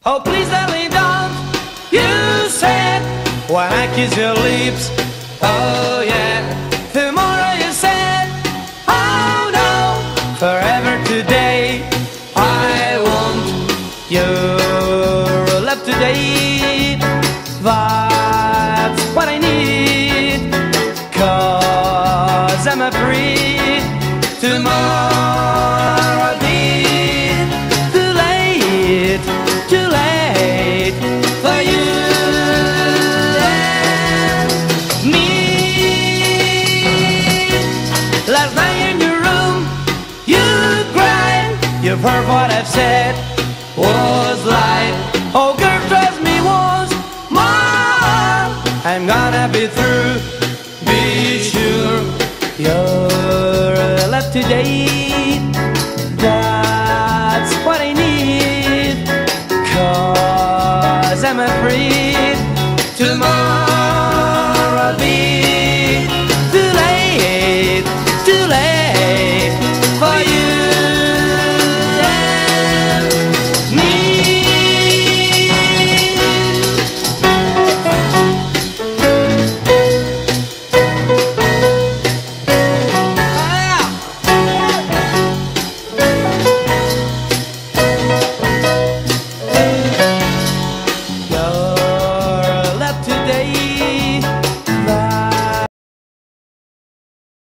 Oh, please, darling, don't. You said when I kiss your lips. Oh, yeah. Tomorrow you said, oh, no. Forever today, I want your love today. That's what I need. 'Cause I'm free. Tomorrow be too late for you and me. Last night in your room, you cried. You've heard what I've said was light. Oh, girl, trust me once more. I'm gonna be through. Be sure you're left today. That's what I need. 'Cause I'm free.